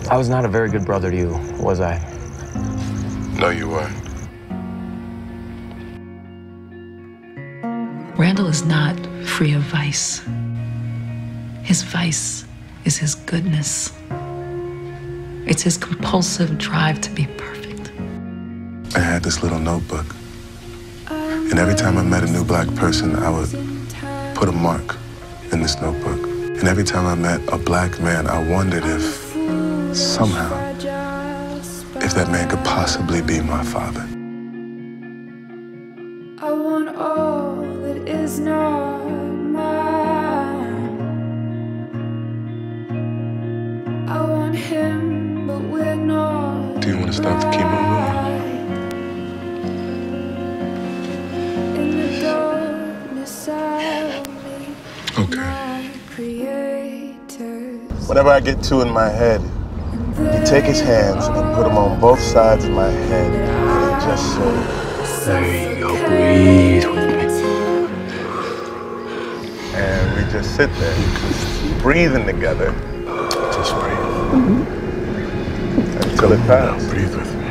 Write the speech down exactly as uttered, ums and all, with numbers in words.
I was not a very good brother to you, was I? No, you weren't. Randall is not free of vice. His vice is his goodness. It's his compulsive drive to be perfect. I had this little notebook. And every time I met a new black person, I would put a mark in this notebook. And every time I met a black man, I wondered if somehow, if that man could possibly be my father. I want all that is not mine. I want him, but we're not. Do you want to stop the chemo room? In the darkness, I'll meet Okay. my creators. Whenever I get two in my head, you take his hands and put them on both sides of my head, and it just so. There you go, breathe with me. And we just sit there, breathing together. Just breathe. Until it passes. Breathe with me.